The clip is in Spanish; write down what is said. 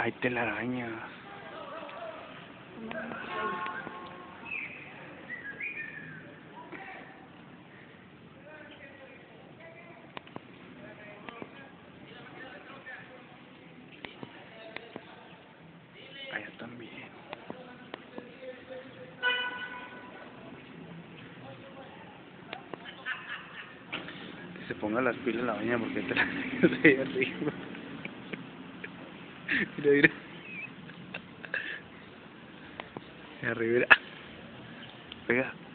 Hay telarañas. Allá también. Que se ponga las pilas la baña porque hay telarañas ahí arriba. Mira, mira. Arriba, mira. Pega.